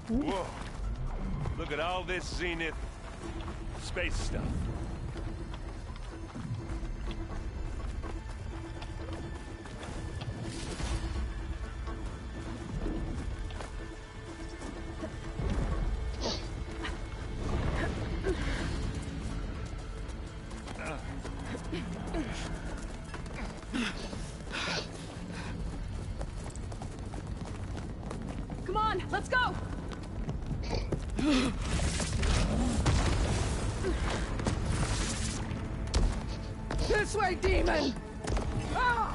Whoa. Look at all this Zenith space stuff. Come on, let's go! This way, demon! Ah!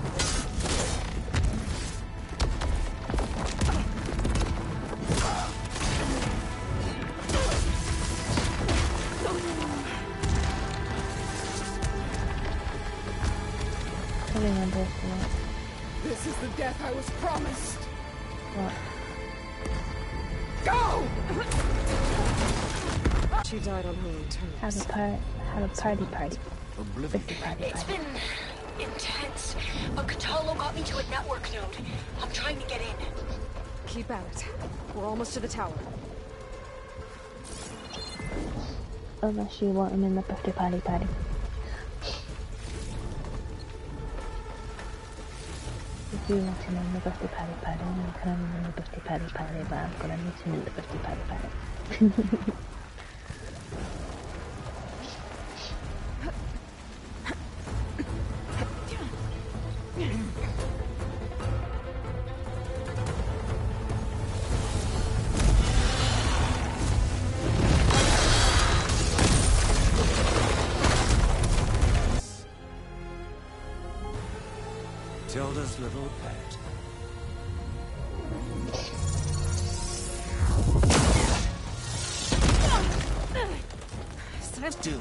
This is the death I was promised. What? Go! She died on her own terms. Have a party. It's been intense, but Kotallo got me to a network node. I'm trying to get in. Keep at it. We're almost to the tower. Unless you want him in the birthday party. If you want him in the birthday party, then you can have him in the birthday party, but I'm gonna meet him in the birthday party. Tilda's little pet. Do.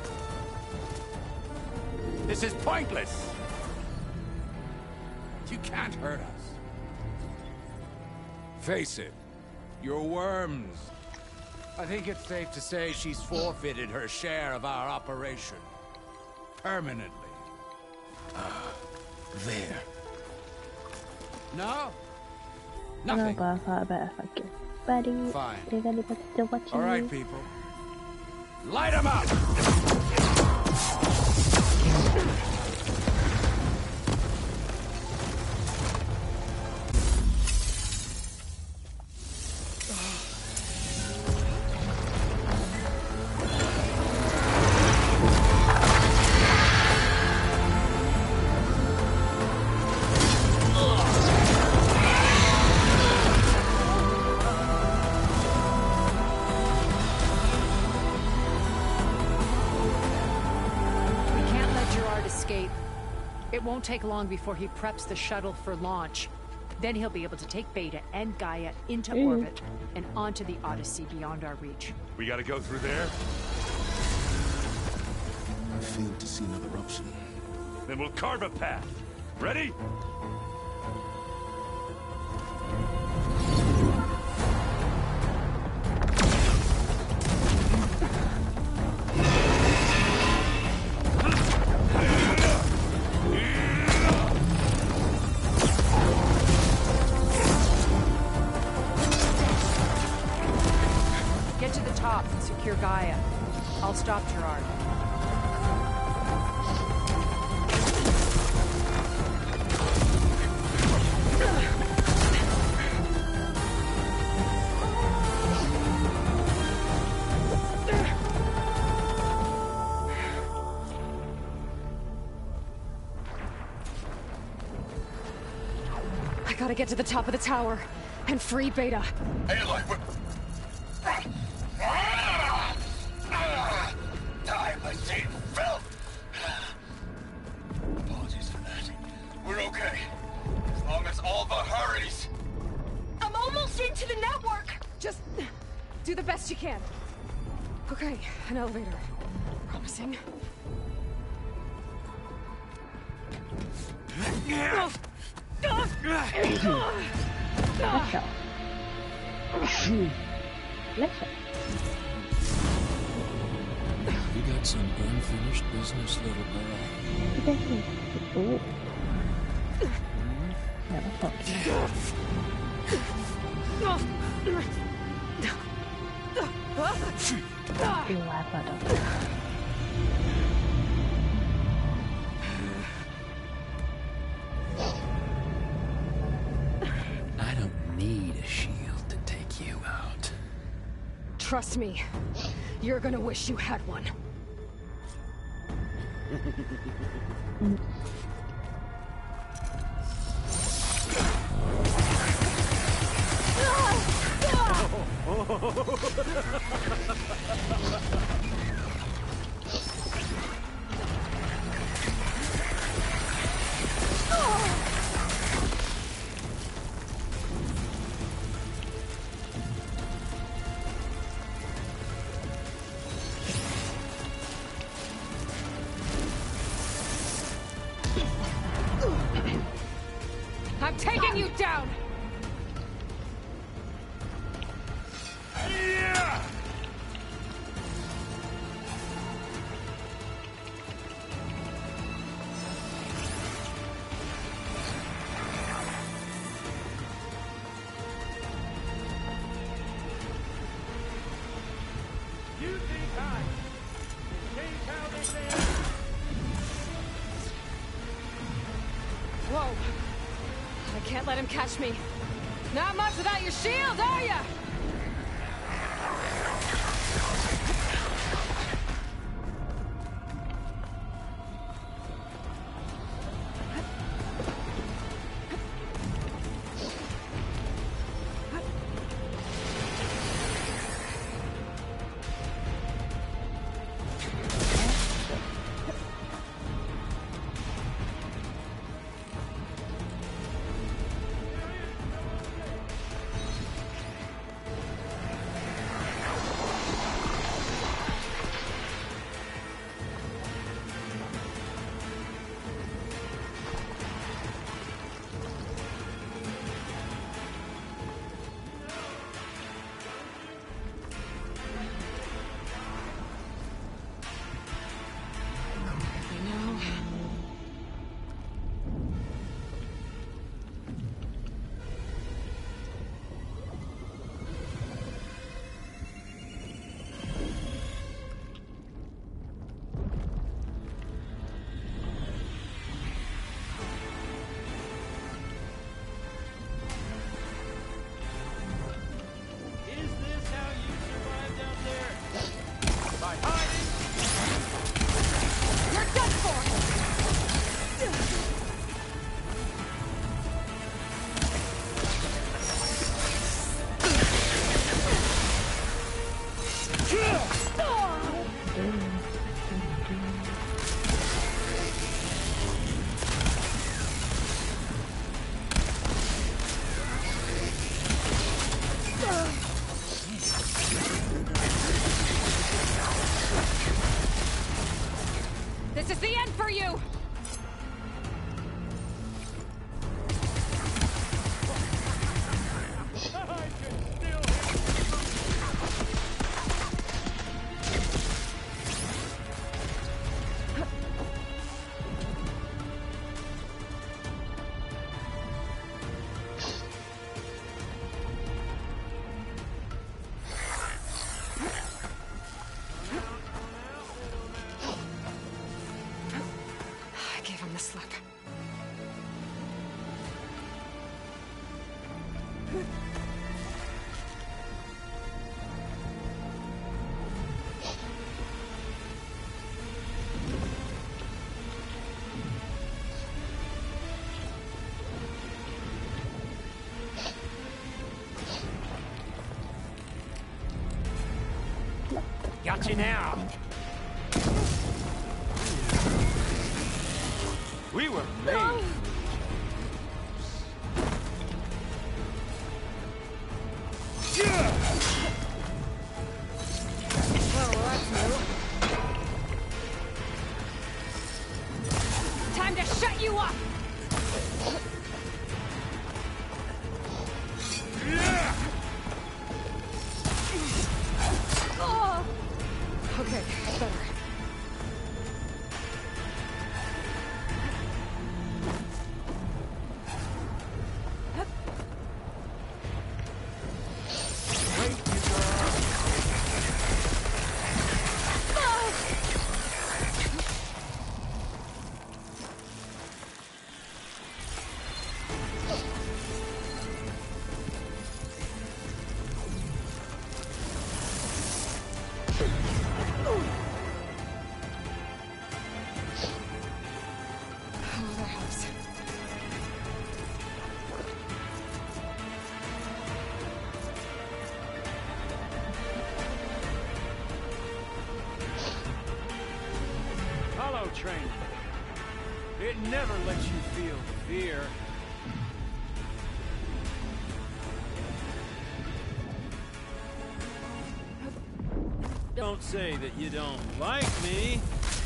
This is pointless. You can't hurt us. Face it, you're worms. I think it's safe to say she's forfeited her share of our operation. Permanently. There. No? Nothing. No, but I thought I better fuck you. Buddy. Fine. Did anybody still watching All right, you? people. Light them up! It won't take long before he preps the shuttle for launch. Then he'll be able to take Beta and Gaia into orbit and onto the Odyssey beyond our reach. We gotta go through there? I failed to see another option. Then we'll carve a path. Ready? Get to the top and secure Gaia. I'll stop Gerard. I gotta get to the top of the tower and free Beta. Hey, like what? Die by Satan filth! Apologies for that. We're okay. As long as Alva hurries. I'm almost into the network! Just do the best you can. Okay, an elevator. Promising. You got some unfinished business, little girl. Oh. No, fuck. Feel bad for them. I don't need a shield to take you out. Trust me, you're gonna wish you had one. I'm taking you down! Whoa! I can't let him catch me. Not much without your shield, are ya? This is the end for you! The slip. Got you now. We were made. Time to shut you up! Oh. Okay, better. Wait, training. It never lets you feel fear. Don't say that you don't like me.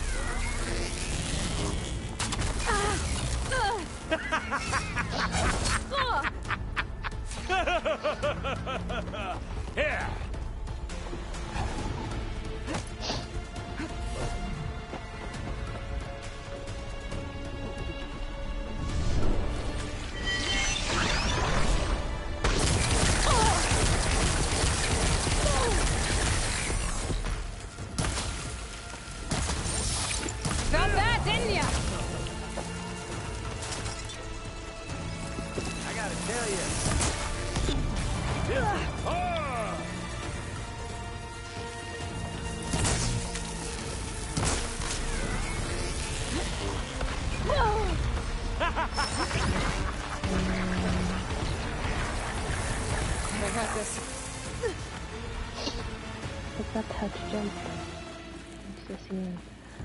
Here. Got that, didn't ya? I gotta tell you. I got this. It's that touch jump. It's just you.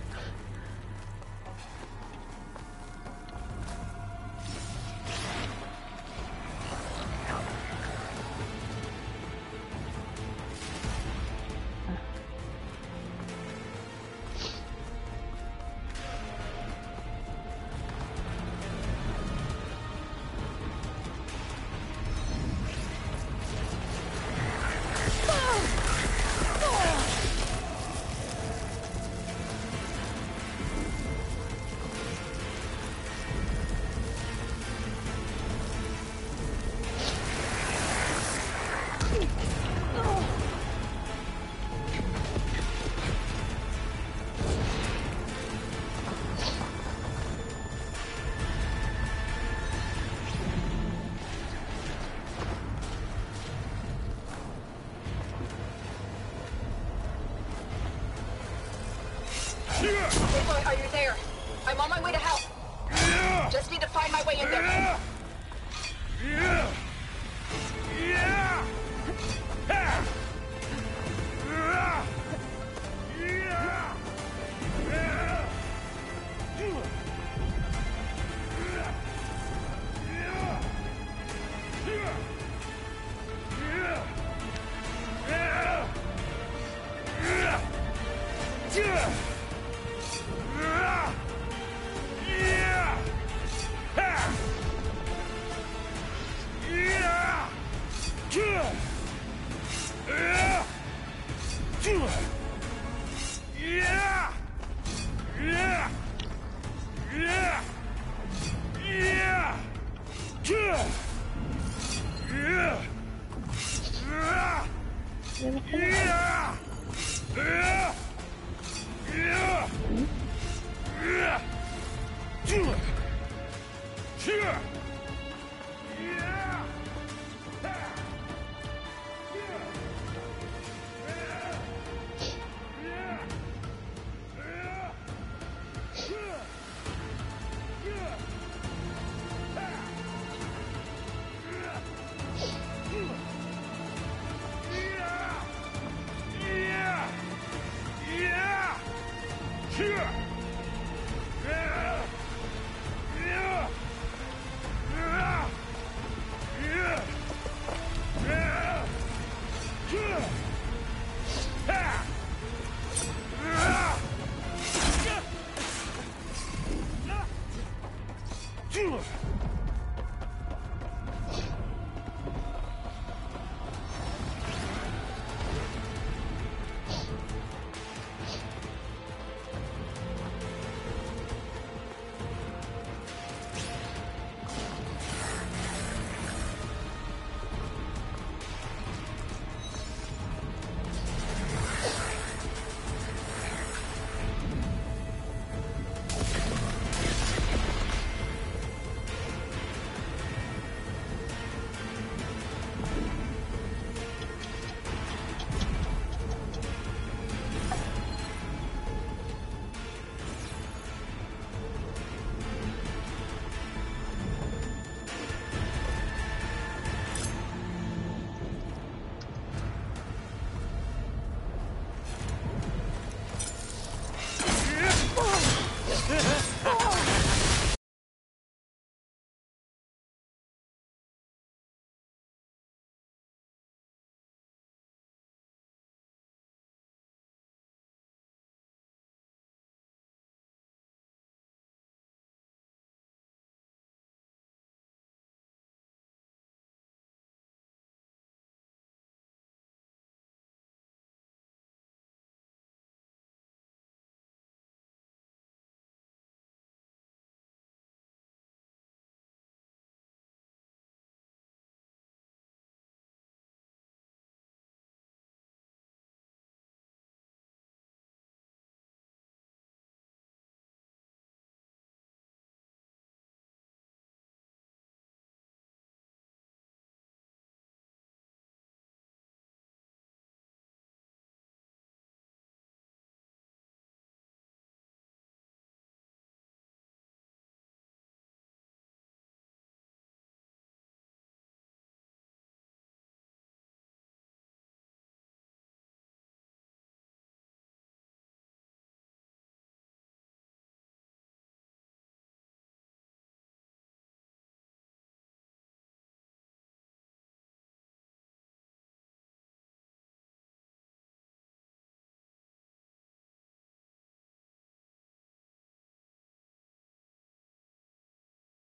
Aloy, are you there? I'm on my way to help. Just need to find my way in there.